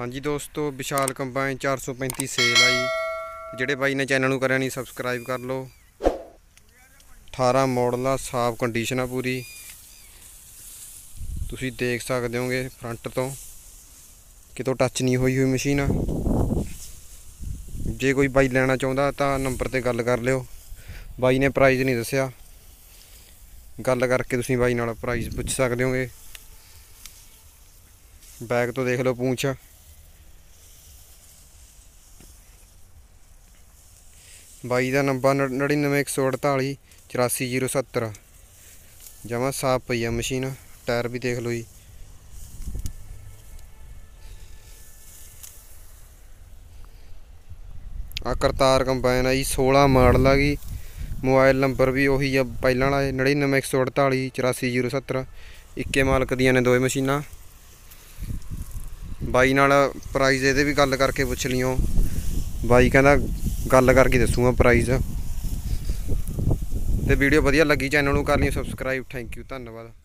हाँ जी दोस्तों, विशाल combine 435 cell आई। ਜਿਹੜੇ ਬਾਈ ਨੇ ਚੈਨਲ ਨੂੰ ਕਰਿਆ ਨਹੀਂ ਸਬਸਕ੍ਰਾਈਬ ਕਰ ਲਓ। 18 ਮਾਡਲ ਆ, ਸਾਫ ਕੰਡੀਸ਼ਨ ਆ ਪੂਰੀ। ਤੁਸੀਂ ਦੇਖ ਸਕਦੇ ਹੋਗੇ ਫਰੰਟ ਤੋਂ ਕਿਤੋਂ ਟੱਚ ਨਹੀਂ ਹੋਈ ਮਸ਼ੀਨ ਆ। ਜੇ ਕੋਈ ਬਾਈ ਲੈਣਾ ਚਾਹੁੰਦਾ ਤਾਂ ਨੰਬਰ ਤੇ ਗੱਲ ਕਰ ਲਿਓ। ਬਾਈ ਨੇ ਪ੍ਰਾਈਸ ਨਹੀਂ ਦੱਸਿਆ, ਗੱਲ ਕਰਕੇ ਤੁਸੀਂ ਬਾਈ ਨਾਲ ਪ੍ਰਾਈਸ ਪੁੱਛ ਸਕਦੇ ਹੋਗੇ। बैग तो देख लो पूंछ। बाई का नंबर 99 148 84 070। जमा साफ पई है मशीन। टायर भी देख लो जी। आ करतार कंबाइन है जी, 16 मॉडल आ गई। मोबाइल नंबर भी उही है पहला वाला 99 148 84 070। इक्के मालक दियां ने दोए मशीनां। बाई नाल प्राइस ये भी गल करके पुछ लियो। बाई कहना गल करके दसूँगा प्राइस। तो वीडियो वधिया लगी चैनल नूं कर लियो सब्सक्राइब। थैंक यू, धन्यवाद।